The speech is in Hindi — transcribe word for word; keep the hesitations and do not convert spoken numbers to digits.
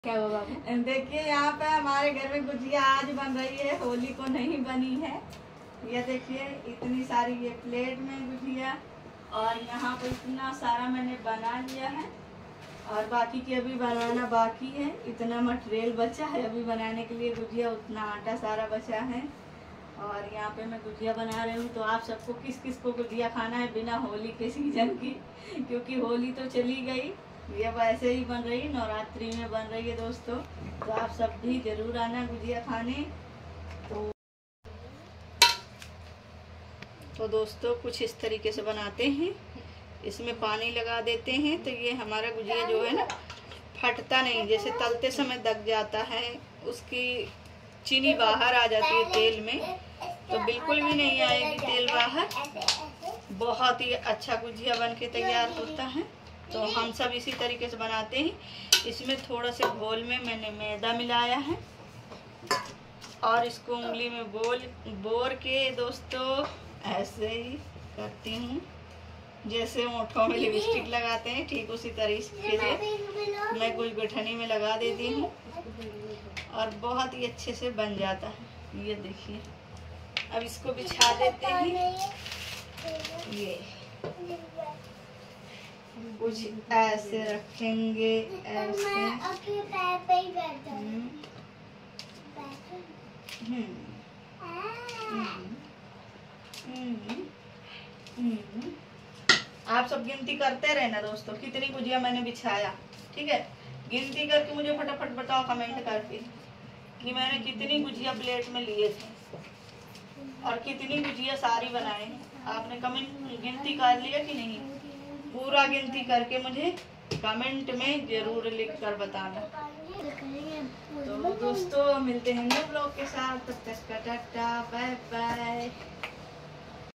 क्या हुआ बाबू? देखिए यहाँ पे हमारे घर में गुजिया आज बन रही है, होली को नहीं बनी है। ये देखिए इतनी सारी ये प्लेट में गुजिया, और यहाँ पे इतना सारा मैंने बना लिया है और बाकी की अभी बनाना बाकी है। इतना मटेरियल बचा है अभी बनाने के लिए गुजिया, उतना आटा सारा बचा है। और यहाँ पे मैं गुजिया बना रही हूँ। तो आप सबको किस किस को गुजिया खाना है बिना होली के सीजन की, क्योंकि होली तो चली गई, ये वैसे ही बन रही, नवरात्रि में बन रही है दोस्तों। तो आप सब भी जरूर आना गुजिया खाने। तो तो दोस्तों कुछ इस तरीके से बनाते हैं, इसमें पानी लगा देते हैं तो ये हमारा गुजिया जो है ना फटता नहीं, जैसे तलते समय दग जाता है, उसकी चीनी बाहर आ जाती है तेल में, तो बिल्कुल भी नहीं आएगी तेल बाहर। बहुत ही अच्छा गुजिया बन के तैयार होता है। तो हम सब इसी तरीके से बनाते हैं। इसमें थोड़ा से घोल में मैंने मैदा मिलाया है और इसको उंगली में बोल बोर के दोस्तों ऐसे ही करती हूँ, जैसे ओठों में लिपस्टिक लगाते हैं ठीक उसी तरीके से मैं कुछ गुठनी में लगा देती हूँ और बहुत ही अच्छे से बन जाता है। ये देखिए अब इसको बिछा देते हैं। ये कुछ ऐसे रखेंगे, ऐसे हम्म आप सब गिनती करते रहना दोस्तों कितनी गुजिया मैंने बिछाया, ठीक है। गिनती करके मुझे फटाफट बताओ कमेंट करके कि मैंने कितनी गुजिया प्लेट में लिए थे और कितनी गुजिया सारी बनाए। आपने कमेंट गिनती कर लिया कि नहीं? पूरा गिनती करके मुझे कमेंट में जरूर लिख कर बताना। तो दोस्तों मिलते हैं न्यू ब्लॉग के साथ, तब तक का टाटा बाय बाय।